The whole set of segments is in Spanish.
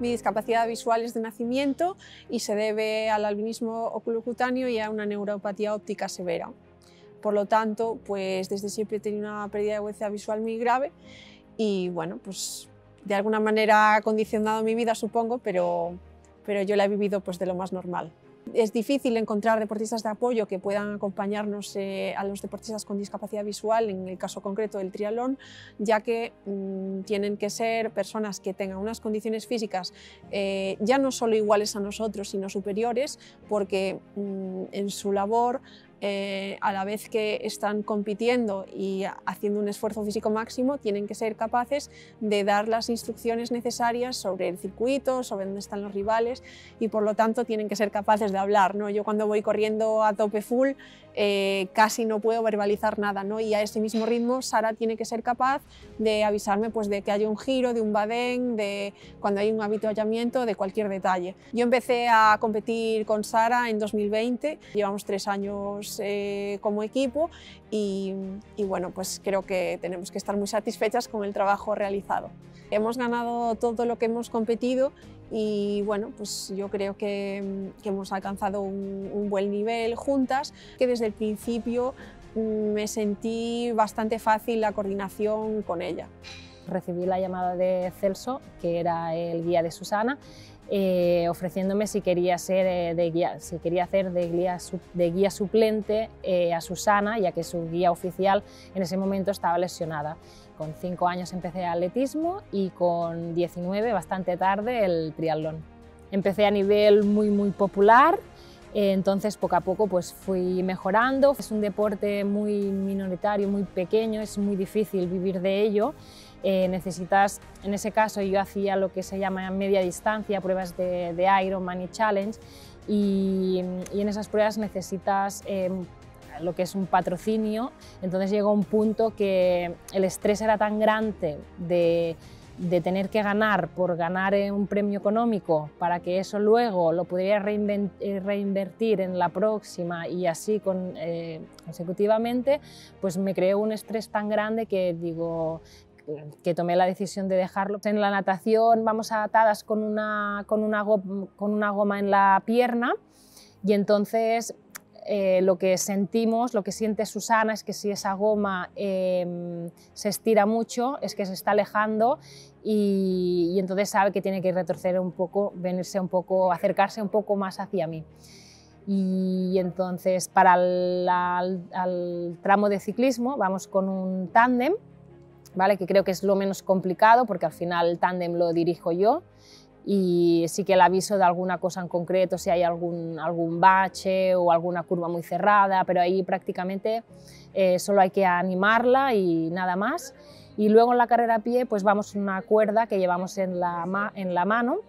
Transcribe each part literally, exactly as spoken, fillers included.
Mi discapacidad visual es de nacimiento y se debe al albinismo oculocutáneo y a una neuropatía óptica severa. Por lo tanto, pues desde siempre he tenido una pérdida de agudeza visual muy grave y bueno, pues de alguna manera ha condicionado mi vida, supongo, pero, pero yo la he vivido pues de lo más normal. Es difícil encontrar deportistas de apoyo que puedan acompañarnos eh, a los deportistas con discapacidad visual, en el caso concreto del triatlón, ya que mmm, tienen que ser personas que tengan unas condiciones físicas eh, ya no solo iguales a nosotros, sino superiores, porque mmm, en su labor, Eh, a la vez que están compitiendo y haciendo un esfuerzo físico máximo, tienen que ser capaces de dar las instrucciones necesarias sobre el circuito, sobre dónde están los rivales y por lo tanto tienen que ser capaces de hablar, ¿no? Yo cuando voy corriendo a tope full eh, casi no puedo verbalizar nada, ¿no? Y a ese mismo ritmo Sara tiene que ser capaz de avisarme pues, de que haya un giro, de un badén, de cuando hay un avituallamiento, de cualquier detalle. Yo empecé a competir con Sara en dos mil veinte, llevamos tres años Eh, como equipo y, y bueno, pues creo que tenemos que estar muy satisfechas con el trabajo realizado. Hemos ganado todo lo que hemos competido y bueno, pues yo creo que, que hemos alcanzado un, un buen nivel juntas, que desde el principio me sentí bastante fácil la coordinación con ella. Recibí la llamada de Celso, que era el guía de Susana, Eh, ofreciéndome si quería, ser, eh, de guía, si quería hacer de guía, de guía suplente eh, a Susana, ya que su guía oficial en ese momento estaba lesionada. Con cinco años empecé atletismo y con diecinueve, bastante tarde, el triatlón. Empecé a nivel muy, muy popular, eh, entonces poco a poco pues, fui mejorando. Es un deporte muy minoritario, muy pequeño, es muy difícil vivir de ello. Eh, necesitas, en ese caso yo hacía lo que se llama media distancia, pruebas de, de Ironman y Challenge, y, y en esas pruebas necesitas eh, lo que es un patrocinio. Entonces llegó un punto que el estrés era tan grande de, de tener que ganar por ganar un premio económico para que eso luego lo pudiera reinvertir en la próxima y así con, eh, consecutivamente, pues me creó un estrés tan grande que digo, que tomé la decisión de dejarlo. En la natación vamos atadas con una, con una, goma, con una goma en la pierna y entonces eh, lo que sentimos, lo que siente Susana es que si esa goma eh, se estira mucho es que se está alejando y, y entonces sabe que tiene que retroceder un poco, venirse un poco, acercarse un poco más hacia mí. Y entonces para el, al, al tramo de ciclismo vamos con un tándem, ¿vale? Que creo que es lo menos complicado porque al final el tándem lo dirijo yo y sí que el aviso de alguna cosa en concreto, si hay algún, algún bache o alguna curva muy cerrada, pero ahí prácticamente eh, solo hay que animarla y nada más. Y luego en la carrera a pie pues vamos en una cuerda que llevamos en la, en la mano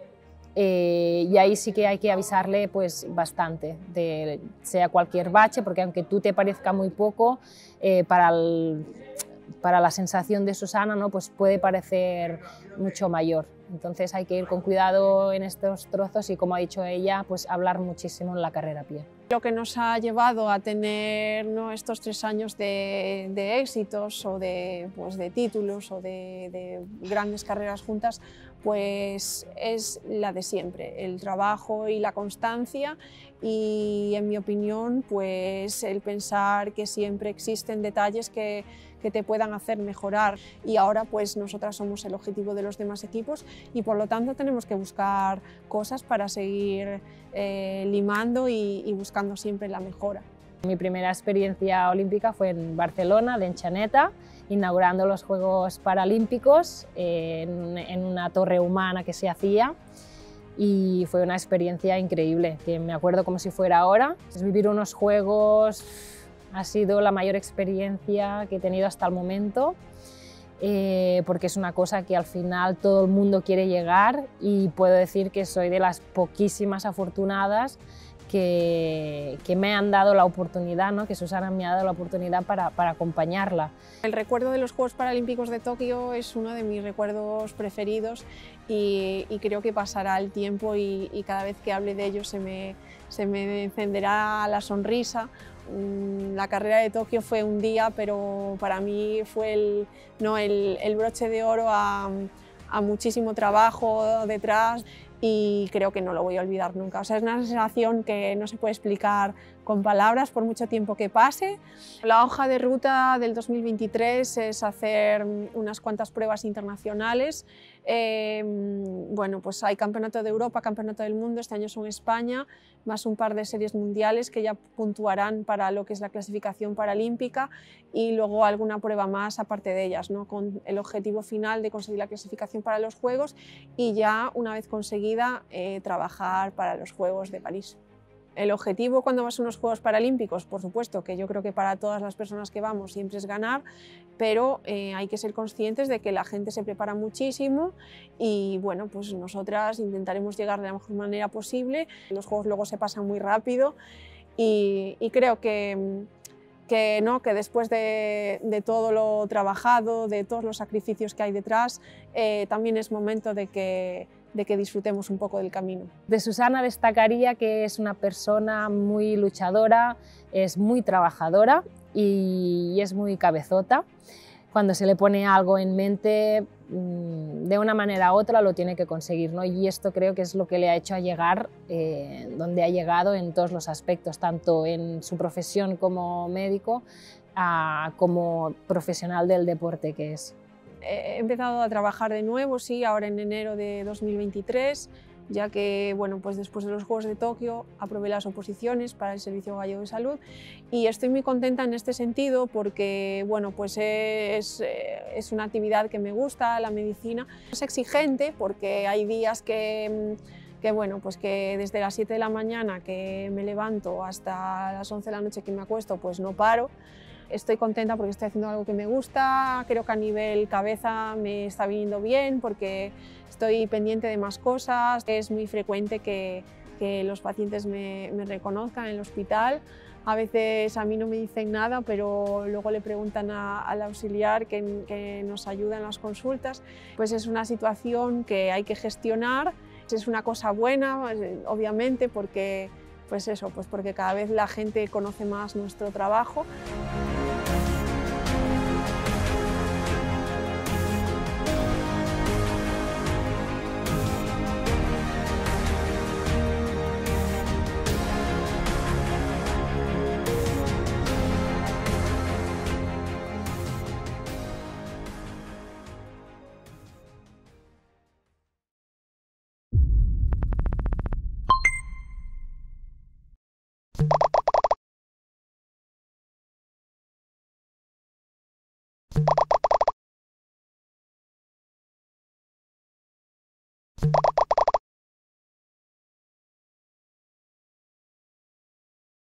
eh, y ahí sí que hay que avisarle pues bastante, de, sea cualquier bache, porque aunque tú te parezca muy poco, eh, para el para la sensación de Susana, ¿no? Pues puede parecer mucho mayor. Entonces hay que ir con cuidado en estos trozos y, como ha dicho ella, pues hablar muchísimo en la carrera a pie. Lo que nos ha llevado a tener, ¿no? estos tres años de, de éxitos o de, pues, de títulos o de, de grandes carreras juntas, pues es la de siempre, el trabajo y la constancia y, en mi opinión, pues el pensar que siempre existen detalles que, que te puedan hacer mejorar y ahora pues nosotras somos el objetivo de los demás equipos y por lo tanto tenemos que buscar cosas para seguir eh, limando y, y buscando siempre la mejora. Mi primera experiencia olímpica fue en Barcelona, de Enxaneta, inaugurando los Juegos Paralímpicos en, en una torre humana que se hacía y fue una experiencia increíble, que me acuerdo como si fuera ahora. Vivir unos Juegos ha sido la mayor experiencia que he tenido hasta el momento, eh, porque es una cosa que al final todo el mundo quiere llegar y puedo decir que soy de las poquísimas afortunadas que, que me han dado la oportunidad, ¿no? Que Susana me ha dado la oportunidad para, para acompañarla. El recuerdo de los Juegos Paralímpicos de Tokio es uno de mis recuerdos preferidos y, y creo que pasará el tiempo y, y cada vez que hable de ellos se me, se me encenderá la sonrisa. La carrera de Tokio fue un día, pero para mí fue el, no, el, el broche de oro a, a muchísimo trabajo detrás y creo que no lo voy a olvidar nunca. O sea, es una sensación que no se puede explicar con palabras por mucho tiempo que pase. La hoja de ruta del dos mil veintitrés es hacer unas cuantas pruebas internacionales. Eh, bueno, pues hay Campeonato de Europa, Campeonato del Mundo, este año son España, más un par de series mundiales que ya puntuarán para lo que es la clasificación paralímpica y luego alguna prueba más aparte de ellas, ¿no? Con el objetivo final de conseguir la clasificación para los Juegos y ya una vez conseguida eh, trabajar para los Juegos de París. El objetivo cuando vas a unos Juegos Paralímpicos, por supuesto, que yo creo que para todas las personas que vamos siempre es ganar, pero eh, hay que ser conscientes de que la gente se prepara muchísimo y bueno, pues nosotras intentaremos llegar de la mejor manera posible. Los Juegos luego se pasan muy rápido y, y creo que, que, ¿no? que después de, de todo lo trabajado, de todos los sacrificios que hay detrás, eh, también es momento de que de que disfrutemos un poco del camino. De Susana destacaría que es una persona muy luchadora, es muy trabajadora y es muy cabezota. Cuando se le pone algo en mente, de una manera u otra lo tiene que conseguir, ¿no? Y esto creo que es lo que le ha hecho a llegar eh, donde ha llegado en todos los aspectos, tanto en su profesión como médico, a, como profesional del deporte que es. He empezado a trabajar de nuevo, sí, ahora en enero de dos mil veintitrés, ya que bueno, pues después de los Juegos de Tokio aprobé las oposiciones para el Servicio Gallego de Salud y estoy muy contenta en este sentido porque bueno, pues es, es una actividad que me gusta, la medicina. Es exigente porque hay días que, que, bueno, pues que desde las siete de la mañana que me levanto hasta las once de la noche que me acuesto, pues no paro. Estoy contenta porque estoy haciendo algo que me gusta, creo que a nivel cabeza me está viniendo bien porque estoy pendiente de más cosas. Es muy frecuente que, que los pacientes me, me reconozcan en el hospital. A veces a mí no me dicen nada, pero luego le preguntan a, al auxiliar que, que nos ayuda en las consultas. Pues es una situación que hay que gestionar. Es una cosa buena, obviamente, porque, pues eso, pues porque cada vez la gente conoce más nuestro trabajo.